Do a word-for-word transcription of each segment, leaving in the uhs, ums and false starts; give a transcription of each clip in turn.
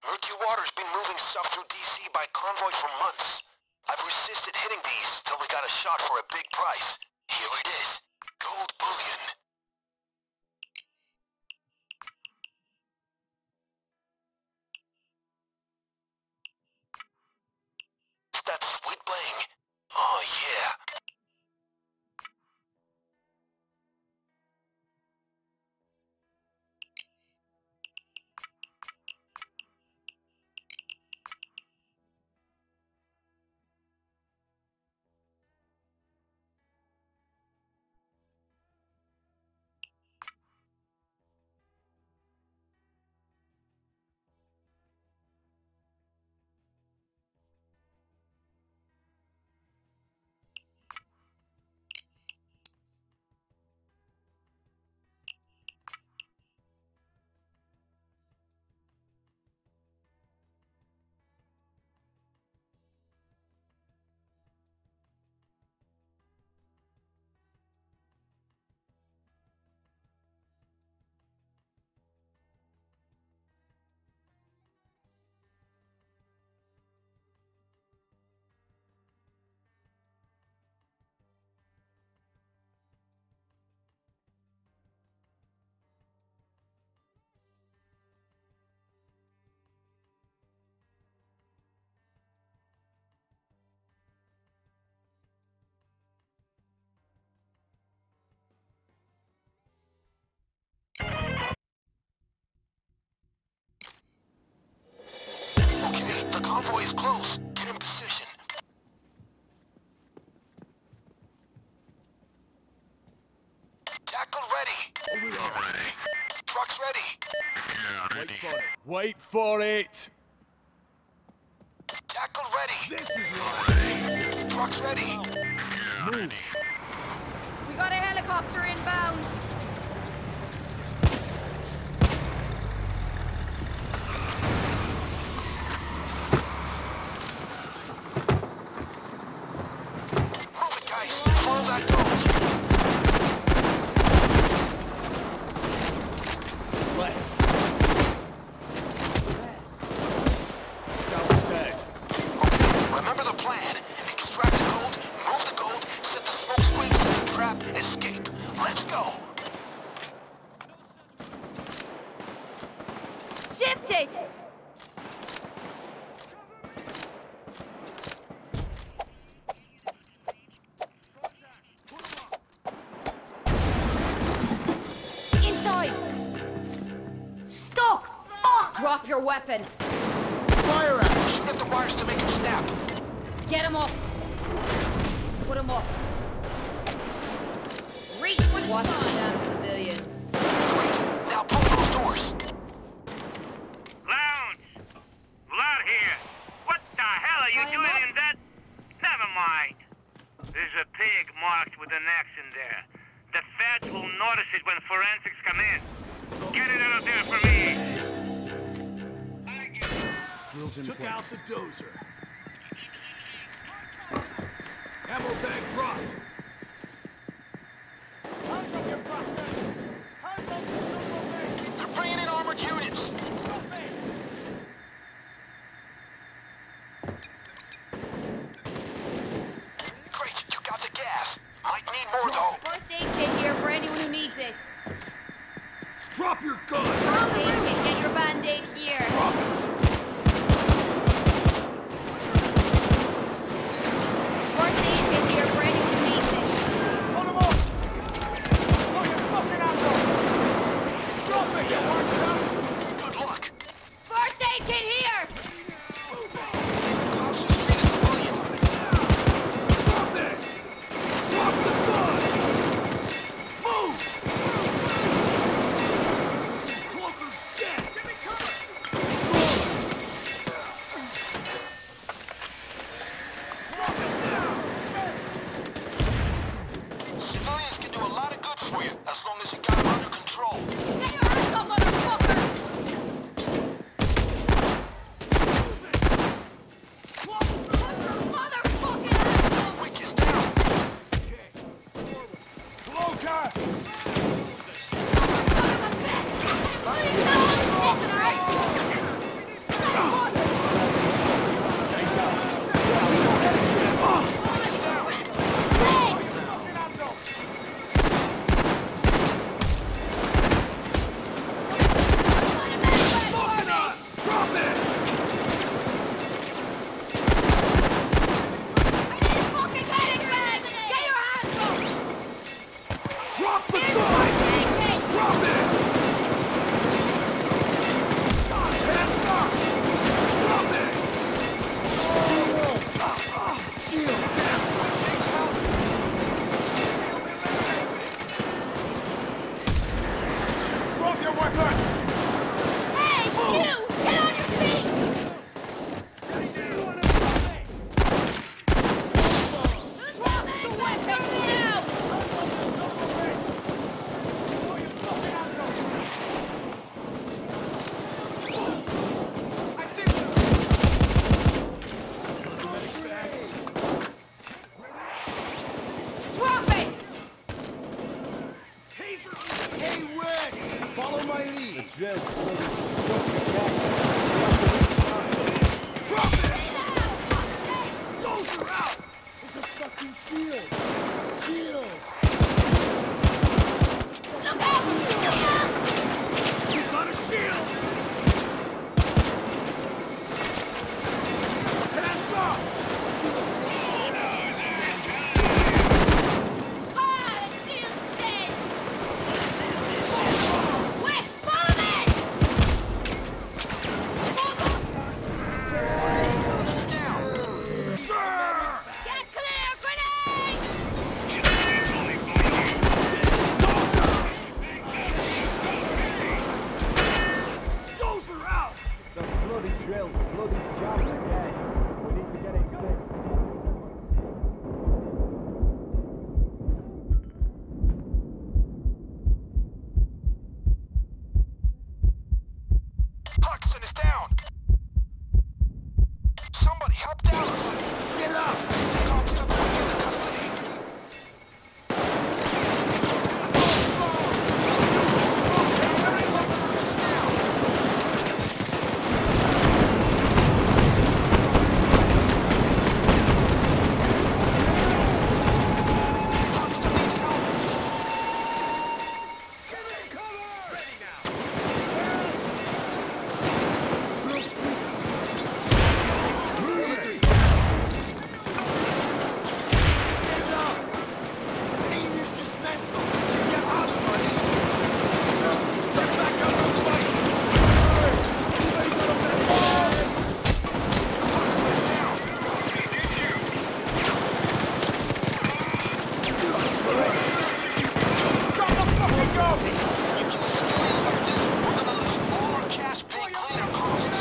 Murky Water's been moving stuff through D C by convoy for months. I've resisted hitting these till we got a shot for a big price. Here it is. Gold bullion. That sweet bling. Oh yeah. Okay, the convoy is close. Get in position. Tackle ready. We are ready. Trucks ready. Yeah, ready. Wait for it! Tackle ready. This is ready. Trucks ready. Yeah, ready. We got a helicopter inbound. Move it, guys. Follow that goal. Downstairs. Okay, remember the plan. Extract the gold, move the gold, set the smoke screen, set the trap, escape. Let's go. Shift it! Inside! Stuck! Fuck! Drop your weapon. Fire at. Shoot at the wires to make it snap. Get him up. Put him up. Reach for the Watch the damn civilians. Great. Now pull those doors. Lounge! Vlad here! What the hell are you Tie him doing up. in that? Never mind. There's a pig marked with an X in there. The feds will notice it when forensics come in. Get it out of there for me! Took out the dozer. Ammo bag dropped. Hands up your prospect. Hands up your silver bag. They're bringing in armored units. Great, you got the gas. Might need more though. First aid kit here for anyone who needs it. Drop your gun. First aid kit, get your band-aid here. Drop it. First aid kit here for anyone who needs drill's bloody jammed again. We need to get it fixed. Hoxton is down! Somebody help Dallas! Get up! Take Officer Quick into custody! Hoxton needs help! Give me cover! Ready now! Stand up! Kane is just mental! Get up, buddy! Get back up and fight! Anybody got a medic? Hoxton is down! Drop the fucking gun! You kill civilians like this, we're gonna lose all our cash paying cleaner costs!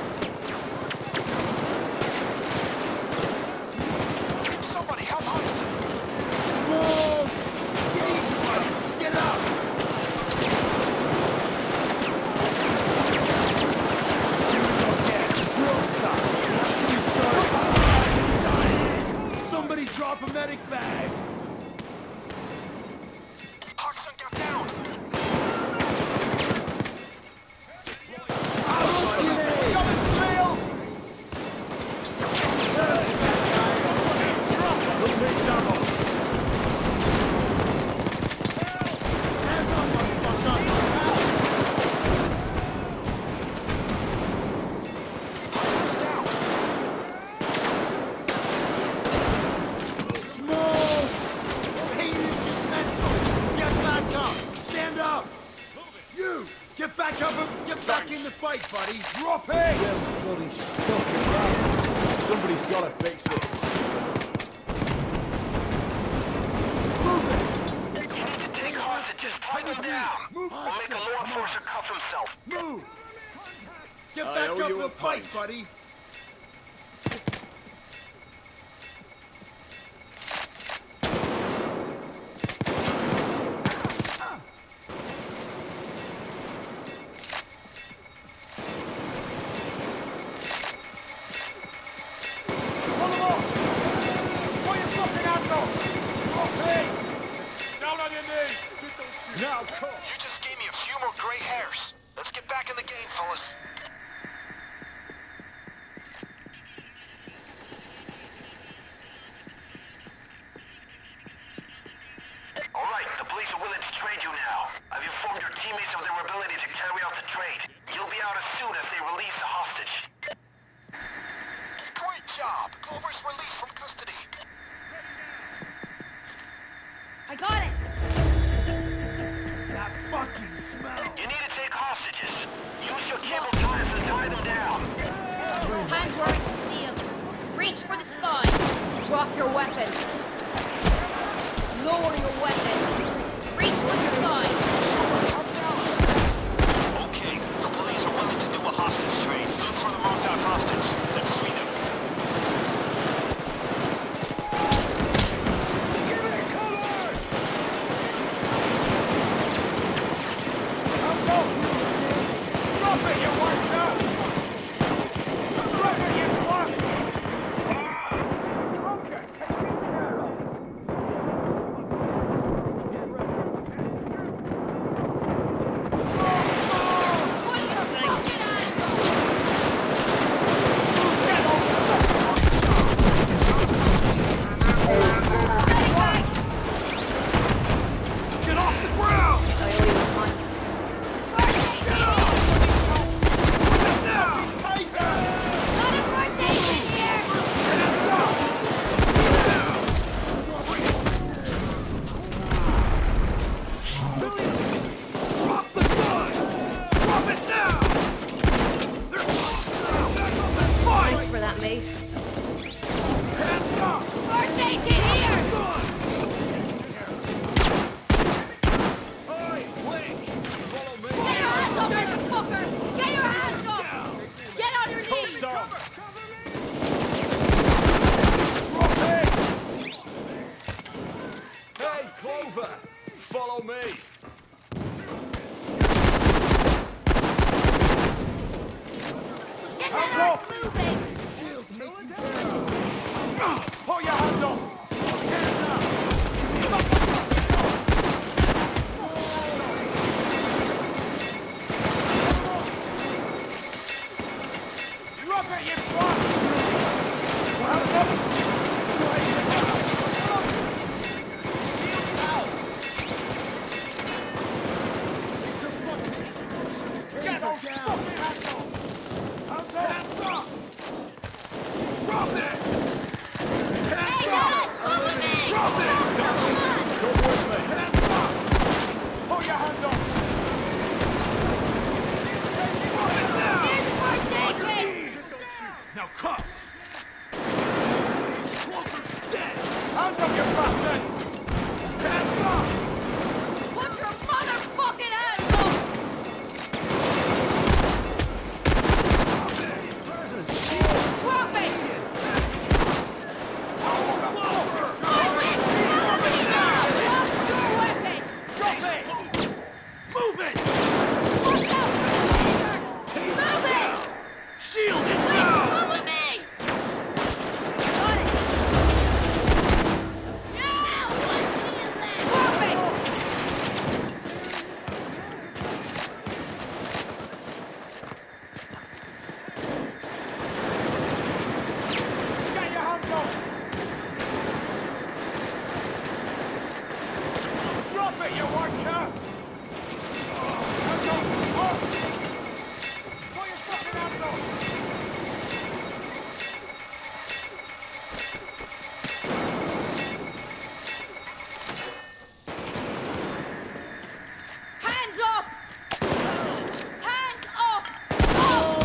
Somebody help Hoxton! Smoke! Get easy, buddy! Get up! Somebody drop a medic bag! Hoxton got down! Got a shield! Hands up, motherfucker! Hoxton's down! Smoke! Kane is just mental! Get back up! Stand up! You! Get back up and get back in the fight, buddy! Drop it! Drill's bloody stuck around. Somebody's gotta fix it. Move it! You need to take hostages, fight them down! Move! We'll make a law enforcer cuff himself! Move! Get I back owe up you a and fight, pint. buddy! Pull him off! Pull your fucking hands off! Drop it! Down on your knees! Just don't shoot. Now, come. You just gave me a few more gray hairs. Let's get back in the game, fellas. All right, the police are willing to trade you now. I've informed your teammates of their ability to carry out the trade. You'll be out as soon as they release the hostage. Great job! Clover's released from custody. I got it! That fucking smell! You need to take hostages. Use your cable ties to tie them down. Hands where I can see him. Reach for the sky. Drop your weapon. Lower your weapon. Reach for the sky. Help Dallas. Okay, the police are willing to do a hostage trade. Look for the marked out hostage, then free them. Give me cover! Drop it, you white out! Drop it, you fuck! Okay, take me care of. moving! Pull your hands up! Hands up! Drop it, you twat! Hands up! Get those fucking hands up! Hands up! Hands up! Drop it! Hey, Dallas! Come with me! Drop it! Come on! Come with me! Hands up! Pull your hands up! Here's the first aid kit! Now cuffs! Clover's dead! Hands up, you bastard! Hands up! Put your motherfucking hands up! Drop it! I win! Cover me now! Drop your weapon! Drop it! Move it! Watch out! Move it! Shield it Wait, now! come with me! Got it! Now! One shield left! Drop it! Get your hands up! Drop it, you wanker! Hands up! Up! Put your fucking hands up! Hands up! Hands up! Up!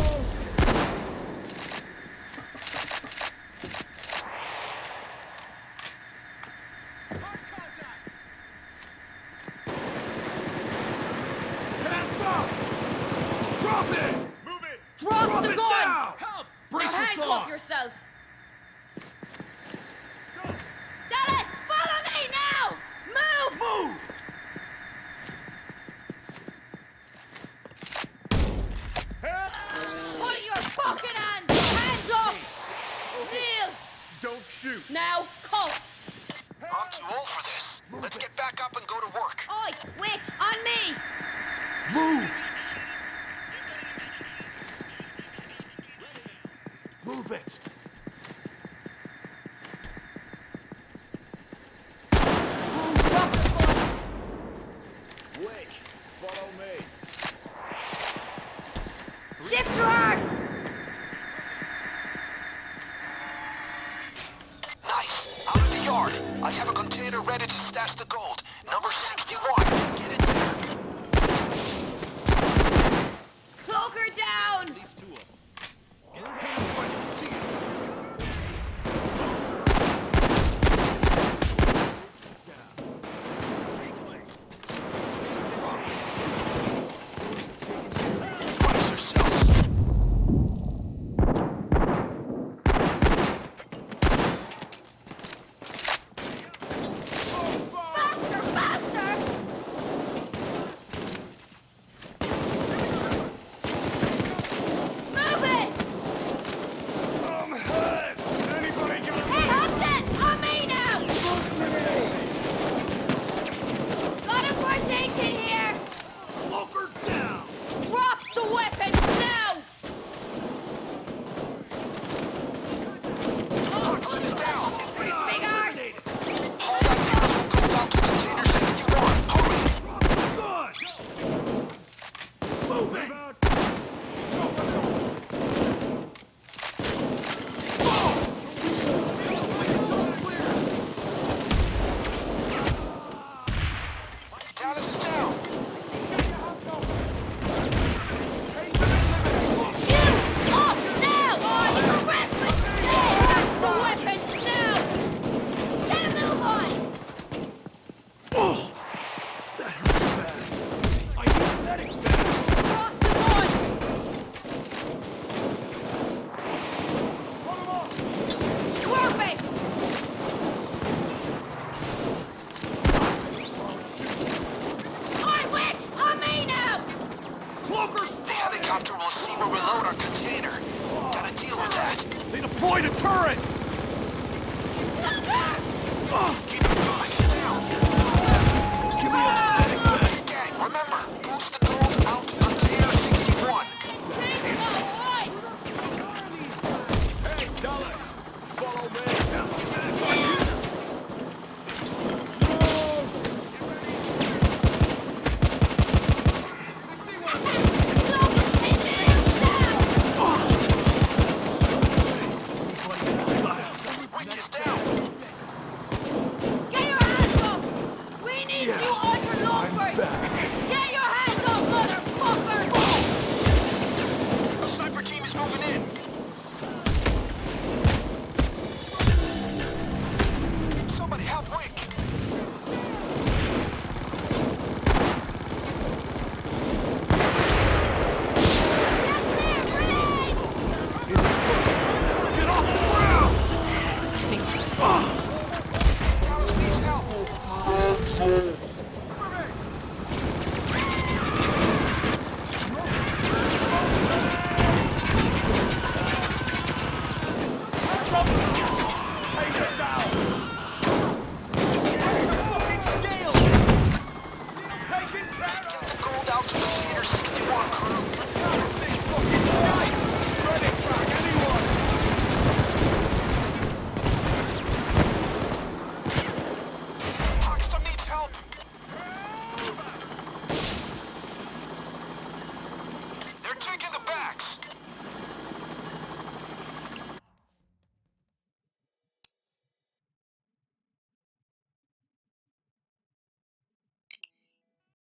Hands up! Drop it! Move it! Drop, Drop the it gun! now! Help! Now Brace handcuff yourself! yourself! Dallas, follow me now! Move! Move! Put your fucking hands! Hands up! Kneel! Don't shoot! Now, cuff! I'm too old for this. Let's get back up and go to work. Oi, Wick, on me! Move! Move it! Drop the gun! Wick, follow me. Shift your arse! Nice. Out of the yard. I have a container ready to stash the gold. Number sixty-one. Get it there. Cloak her down! Brace yourselves. Faster, faster! Move it! I'm hurt! Anybody got Hey, Hudson! On me now! Got a first aid kit here! Lock her down! Drop the weapons now! Gauntlet is down. Big arse! Hold that gun. We'll go down to container sixty-one. Hurry. Good! Moving! Dallas is down. You! Off now! Oh, you're reckless! Drop the weapons now! Get a move on! Oh! That hurts bad. I need medic back. Drop the gun! Put him on! Drop it! Oi, Wick! On me now! Cloakers! The helicopter will see we reload our container. Gotta deal that? They deployed a turret! Keep it going. Down. Give me a medic back. Gang, remember,